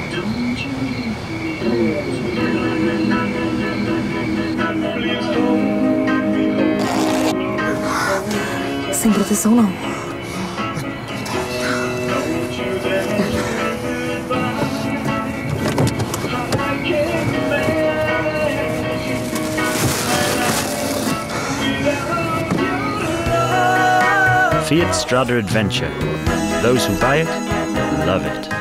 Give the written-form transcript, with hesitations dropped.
Sem proteção, não. Fiat Strada Adventure. Those who buy it, love it.